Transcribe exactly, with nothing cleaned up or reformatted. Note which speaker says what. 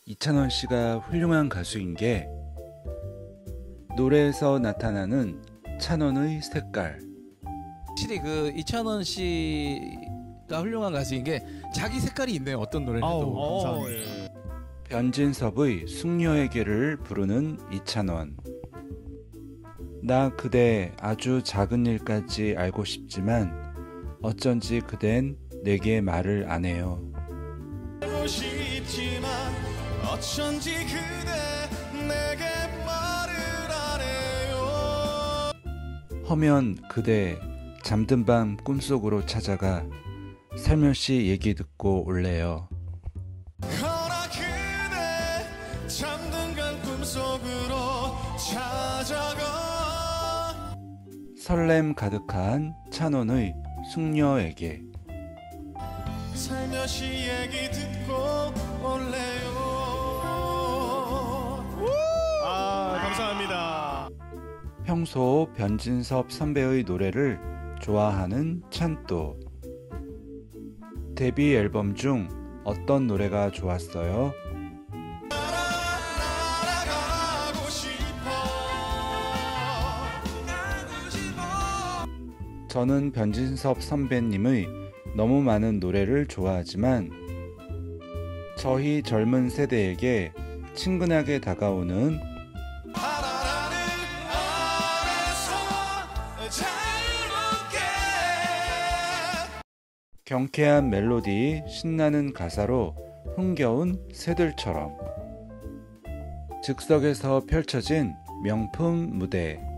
Speaker 1: 이찬원 씨가 훌륭한 가수인 게 노래에서 나타나는 찬원의 색깔.
Speaker 2: 확실히 그 이찬원 씨가 훌륭한 가수인 게 자기 색깔이 있네요. 어떤 노래를 해도.
Speaker 3: 아우, 감사합니다.
Speaker 2: 예.
Speaker 1: 변진섭의 숙녀에게를 부르는 이찬원. 나 그대 아주 작은 일까지 알고 싶지만 어쩐지 그댄 내게 말을 안 해요.
Speaker 4: 알고 싶지만 어쩐지 그대 내게 말을 안 해요.
Speaker 1: 허면 그대 잠든 밤 꿈속으로 찾아가 살며시 얘기 듣고 올래요.
Speaker 4: 허나 그대 잠든 간 꿈속으로 찾아가.
Speaker 1: 설렘 가득한 찬원의 숙녀에게.
Speaker 4: 살며시 얘기 듣고 올래요.
Speaker 3: 아, 감사합니다.
Speaker 1: 평소 변진섭 선배의 노래를 좋아하는 찬또. 데뷔 앨범 중 어떤 노래가 좋았어요?
Speaker 4: 날아가고 싶어. 가고 싶어.
Speaker 1: 저는 변진섭 선배님의 너무 많은 노래를 좋아하지만 저희 젊은 세대에게 친근하게 다가오는
Speaker 4: 바라라는 아래서 자유롭게.
Speaker 1: 경쾌한 멜로디, 신나는 가사로 흥겨운 새들처럼 즉석에서 펼쳐진 명품 무대.